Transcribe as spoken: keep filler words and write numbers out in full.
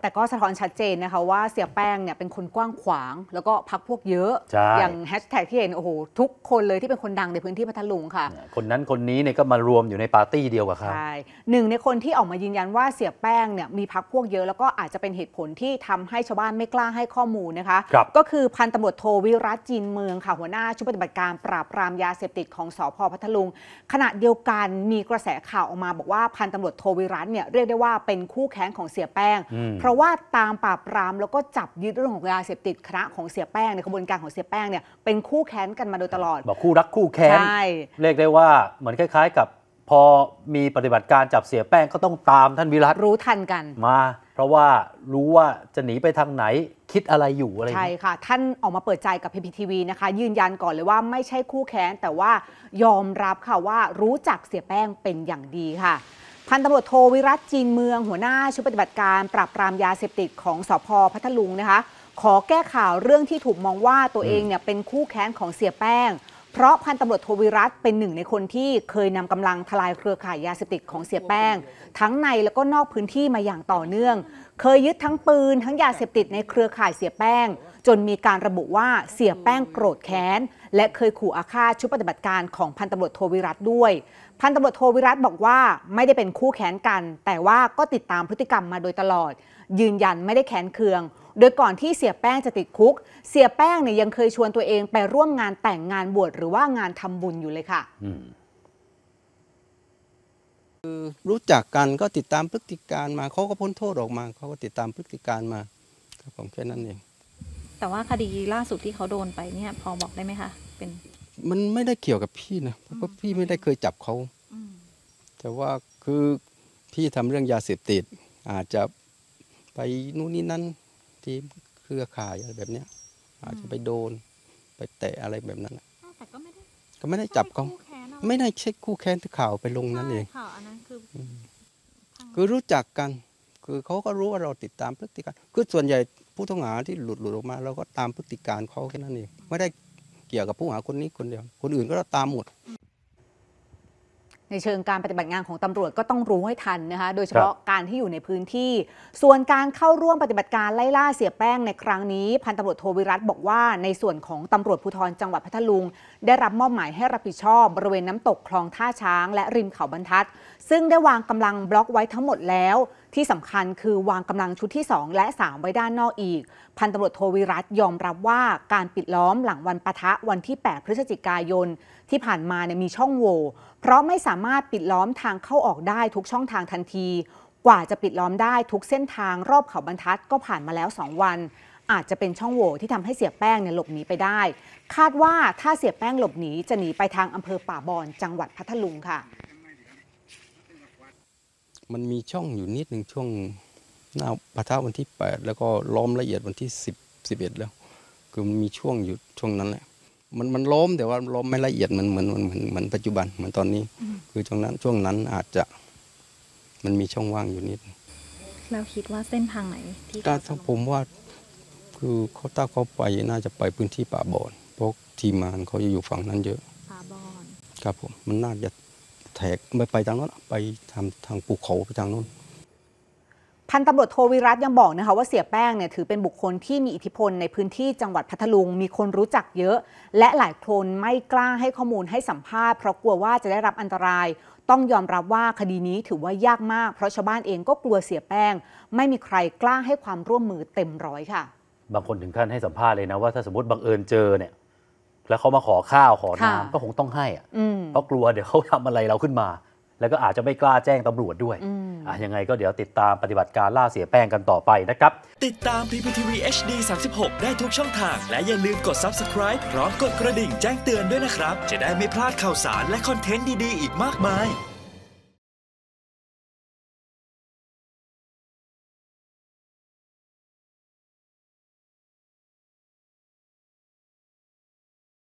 แต่ก็สะท้อนชัดเจนนะคะว่าเสียแป้งเนี่ยเป็นคนกว้างขวางแล้วก็พรรคพวกเยอะอย่างแฮชแท็กที่เห็นโอ้โหทุกคนเลยที่เป็นคนดังในพื้นที่พัทลุงค่ะคนนั้นคนนี้เนี่ยก็มารวมอยู่ในปาร์ตี้เดียวกับเขาใช่หนึ่งในคนที่ออกมายืนยันว่าเสียแป้งเนี่ยมีพรรคพวกเยอะแล้วก็อาจจะเป็นเหตุผลที่ทำให้ชาวบ้านไม่กล้าให้ข้อมูลนะคะก็คือพันตำรวจโทวิรัตจีนเมืองค่ะหัวหน้าชุดปฏิบัติการปราบปรามยาเสพติดของสภ.พัทลุงขณะเดียวกันมีกระแสข่าวออกมาบอกว่าพันตำรวจโทวิรัตเนี่ยเรียกได้ว่าเป็นคู่แค้นของเสียแป้งเพราะว่าตามปราบปรามแล้วก็จับยึดเรื่องของยาเสพติดคณะของเสียแป้งในกระบวนการของเสียแป้งเนี่ยเป็นคู่แค้นกันมาโดยตลอดบอกคู่รักคู่แค้นเรียกได้ว่าเหมือนคล้ายๆกับพอมีปฏิบัติการจับเสียแป้งก็ต้องตามท่านวิรัตรู้ทันกันมาเพราะว่ารู้ว่าจะหนีไปทางไหนคิดอะไรอยู่อะไรใช่ค่ะท่านออกมาเปิดใจกับ พี พี ที วี นะคะยืนยันก่อนเลยว่าไม่ใช่คู่แค้นแต่ว่ายอมรับค่ะว่ารู้จักเสียแป้งเป็นอย่างดีค่ะพันตำรวจโทวิรัตจีนเมืองหัวหน้าชุดปฏิบัติการปราบปรามยาเสพติดของสภ.พัทลุงนะคะขอแก้ข่าวเรื่องที่ถูกมองว่าตัวเองเนี่ยเป็นคู่แค้นของเสียแป้งเพราะพันตำรวจโทวิรัตเป็นหนึ่งในคนที่เคยนำกำลังทลายเครือข่ายยาเสพติดของเสียแป้งทั้งในแล้วก็นอกพื้นที่มาอย่างต่อเนื่องเคยยึดทั้งปืนทั้งยาเสพติดในเครือข่ายเสียแป้งจนมีการระบุว่าเสียแป้งโกรธแค้นและเคยขู่อาฆาตชุดปฏิบัติการของพันตำรวจโทวิรัตด้วยพันตำรวจโทวิรัตบอกว่าไม่ได้เป็นคู่แค้นกันแต่ว่าก็ติดตามพฤติกรรมมาโดยตลอดยืนยันไม่ได้แค้นเคืองโดยก่อนที่เสียแป้งจะติดคุกเสียแป้งเนี่ยยังเคยชวนตัวเองไปร่วมงานแต่งงานบวชหรือว่างานทำบุญอยู่เลยค่ะคือรู้จักกันก็ติดตามพฤติการมาเขาก็พ้นโทษออกมาเขาก็ติดตามพฤติการมาครับผมแค่นั้นเองแต่ว่าคดีล่าสุดที่เขาโดนไปเนี่ยพอบอกได้ไหมคะเป็นมันไม่ได้เกี่ยวกับพี่นะเพราะว่าพี่ไม่ได้เคยจับเขาแต่ว่าคือพี่ทำเรื่องยาเสพติดอาจจะไปนู่นนี่นั่นที่เครือข่ายอะไรแบบนี้อาจจะไปโดนไปแตะอะไรแบบนั้นแต่ก็ไม่ได้ก็ไม่ได้จับเขาไม่ได้เช็คคู่แค้นที่ข่าวไปลงนั่นเองข่าวอันนั้นคือคือรู้จักกันคือเขาก็รู้ว่าเราติดตามพฤติการคือส่วนใหญ่ผู้ต้องหาที่หลุดหลุดออกมาเราก็ตามพฤติการเขาแค่นั้นเองไม่ได้เกี่ยวกับผู้หาคนนี้คนเดียวคนอื่นก็ตามหมดในเชิงการปฏิบัติงานของตำรวจก็ต้องรู้ให้ทันนะคะโดยเฉพาะการที่อยู่ในพื้นที่ส่วนการเข้าร่วมปฏิบัติการไล่ล่าเสียแป้งในครั้งนี้พันตำรวจโทวิรัตบอกว่าในส่วนของตำรวจภูธรจังหวัดพัทลุงได้รับมอบหมายให้รับผิดชอบบริเวณน้ำตกคลองท่าช้างและริมเขาบรรทัดซึ่งได้วางกำลังบล็อกไว้ทั้งหมดแล้วที่สำคัญคือวางกำลังชุดที่สองและสามไว้ด้านนอกอีกพันตำรวจโทวิรัตยอมรับว่าการปิดล้อมหลังวันปะทะวันที่แปดพฤศจิกายนที่ผ่านมาเนี่ยมีช่องโหว่เพราะไม่สามารถปิดล้อมทางเข้าออกได้ทุกช่องทางทันทีกว่าจะปิดล้อมได้ทุกเส้นทางรอบเขาบรรทัดก็ผ่านมาแล้วสองวันอาจจะเป็นช่องโหว่ที่ทำให้เสียแป้งเนี่ยหลบหนีไปได้คาดว่าถ้าเสียแป้งหลบหนีจะหนีไปทางอำเภอป่าบอนจังหวัดพัทลุงค่ะมันมีช่องอยู่นิดหนึ่งช่วงหน้าปะทะวันที่แปดแล้วก็ล้อมละเอียดวันที่สิบ สิบเอ็ดแล้วคือมันมีช่วงอยู่ช่วงนั้นแหละมันมันล้มแต่ว่าล้มไม่ละเอียดเหมือนเหมือนเหมือนเหมือนปัจจุบันเหมือนตอนนี้คือช่วงนั้นช่วงนั้นอาจจะมันมีช่องว่างอยู่นิดแล้วคิดว่าเส้นทางไหนที่ถ้าผมว่าคือเขาถ้าเขาไปน่าจะไปพื้นที่ป่าบอนเพราะทีมงานเขาจะอยู่ฝั่งนั้นเยอะป่าบอนครับผมมันน่าจะแทกไม่ไปทางนั้นไปทำทางภูเขาไปทางนู้นพันตำรวจโทวิรัตยังบอกนะคะว่าเสียแป้งเนี่ยถือเป็นบุคคลที่มีอิทธิพลในพื้นที่จังหวัดพัทลุงมีคนรู้จักเยอะและหลายคนไม่กล้าให้ข้อมูลให้สัมภาษณ์เพราะกลัวว่าจะได้รับอันตรายต้องยอมรับว่าคดีนี้ถือว่ายากมากเพราะชาวบ้านเองก็กลัวเสียแป้งไม่มีใครกล้าให้ความร่วมมือเต็มร้อยค่ะบางคนถึงขั้นให้สัมภาษณ์เลยนะว่าถ้าสมมติบังเอิญเจอเนี่ยแล้วเขามาขอข้าวขอน้ำก็คงต้องให้อ่ะเพราะกลัวเดี๋ยวเขาทำอะไรเราขึ้นมาแล้วก็อาจจะไม่กล้าแจ้งตำรวจด้วยอ่ะยังไงก็เดี๋ยวติดตามปฏิบัติการล่าเสียแป้งกันต่อไปนะครับติดตาม พี พี ที วี เอช ดี สามสิบหก ได้ทุกช่องทางและอย่าลืมกด ซับสไครบ์ พร้อมกดกระดิ่งแจ้งเตือนด้วยนะครับจะได้ไม่พลาดข่าวสารและคอนเทนต์ดีๆอีกมากมาย